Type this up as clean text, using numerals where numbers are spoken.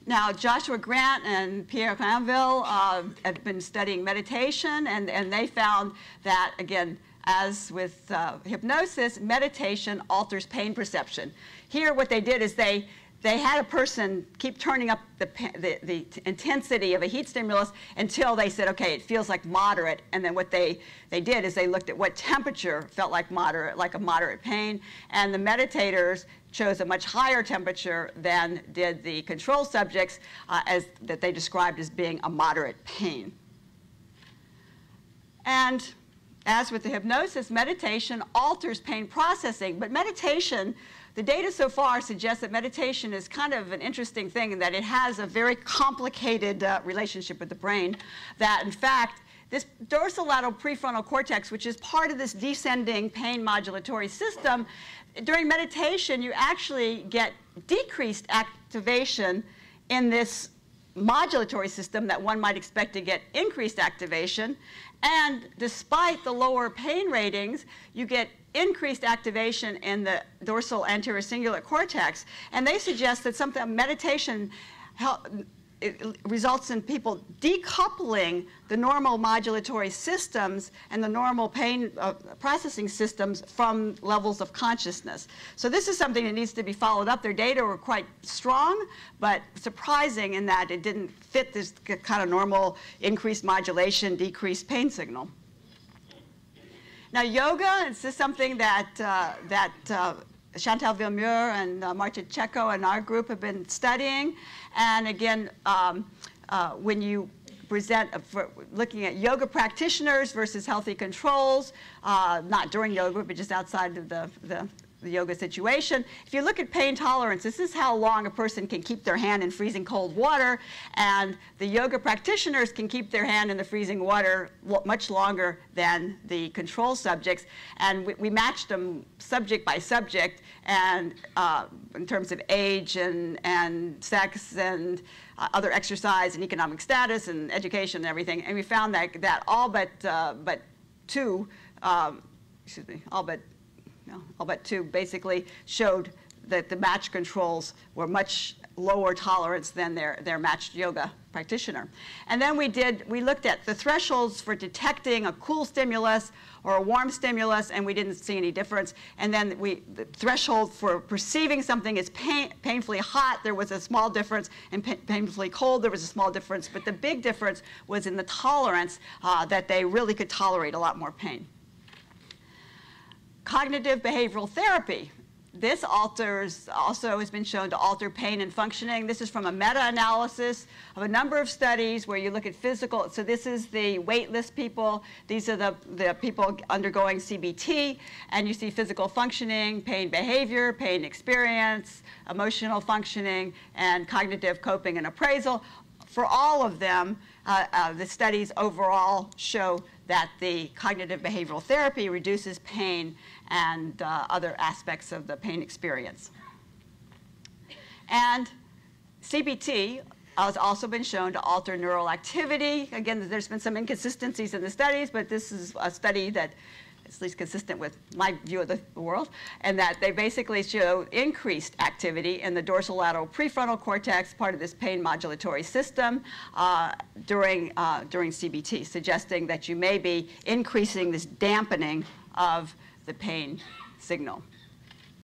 Now, Joshua Grant and Pierre Cranville have been studying meditation, and they found that, again, as with hypnosis, meditation alters pain perception. Here, what they did is they had a person keep turning up the intensity of a heat stimulus until they said, okay, it feels like moderate. And then what they did is they looked at what temperature felt like moderate, like a moderate pain. And the meditators chose a much higher temperature than did the control subjects, that they described as being a moderate pain. And as with the hypnosis, meditation alters pain processing. But meditation, the data so far suggests that meditation is kind of an interesting thing in that it has a very complicated relationship with the brain, that in fact, this dorsolateral prefrontal cortex, which is part of this descending pain modulatory system, during meditation, you actually get decreased activation in this modulatory system that one might expect to get increased activation. And despite the lower pain ratings, you get increased activation in the dorsal anterior cingulate cortex. And they suggest that meditation it results in people decoupling the normal modulatory systems and the normal pain processing systems from levels of consciousness. So this is something that needs to be followed up. Their data were quite strong, but surprising in that it didn't fit this kind of normal increased modulation, decreased pain signal. Now, yoga is just something that Chantal Villemure and Marta Checo and our group have been studying. And again, when you present looking at yoga practitioners versus healthy controls, not during yoga, but just outside of the yoga situation. If you look at pain tolerance, this is how long a person can keep their hand in freezing cold water, and the yoga practitioners can keep their hand in the freezing water much longer than the control subjects. And we matched them subject by subject, and in terms of age and sex and other exercise and economic status and education and everything. And we found that all but two basically showed that the matched controls were much lower tolerance than their matched yoga practitioner. And then we looked at the thresholds for detecting a cool stimulus or a warm stimulus, and we didn't see any difference. And then the threshold for perceiving something as painfully hot, there was a small difference, and painfully cold, there was a small difference. But the big difference was in the tolerance, that they really could tolerate a lot more pain. Cognitive behavioral therapy. This also has been shown to alter pain and functioning. This is from a meta-analysis of a number of studies where you look at physical. So this is the waitlist people. These are the people undergoing CBT. And you see physical functioning, pain behavior, pain experience, emotional functioning, and cognitive coping and appraisal. For all of them, the studies overall show that the cognitive behavioral therapy reduces pain and other aspects of the pain experience. And CBT has also been shown to alter neural activity. Again, there's been some inconsistencies in the studies, but this is a study that is at least consistent with my view of the world, and that they basically show increased activity in the dorsolateral prefrontal cortex, part of this pain modulatory system, during CBT, suggesting that you may be increasing this dampening of the pain signal.